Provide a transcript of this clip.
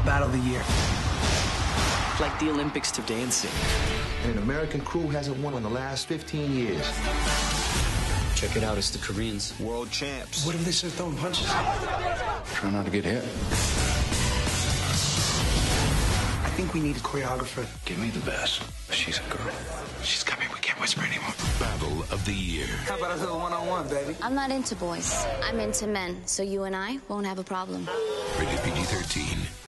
Battle of the Year. Like the Olympics to dancing. And an American crew hasn't won in the last 15 years. Check it out, it's the Koreans. World champs. What if they start throwing punches? Try not to get hit. I think we need a choreographer. Give me the best. She's a girl. She's coming. We can't whisper anymore. Battle of the Year. How about a little one-on-one, baby? I'm not into boys. I'm into men, so you and I won't have a problem. Rated PG-13.